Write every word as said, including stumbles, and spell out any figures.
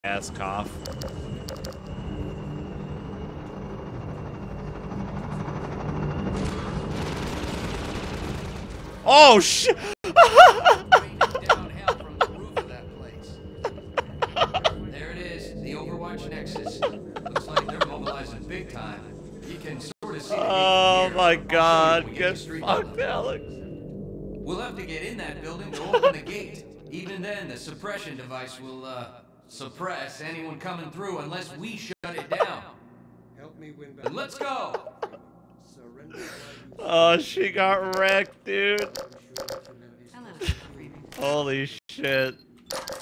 ass cough. Oh shit! There it is, the Overwatch Nexus. Looks like they're mobilizing big time. You can sort of see the Oh gate my from here. god, get fucked, Alex. We'll have to get in that building to open the gate. Even then, the suppression device will, uh, suppress anyone coming through unless we shut it down. Help me win back. Let's go! Oh, she got wrecked, dude. Holy shit.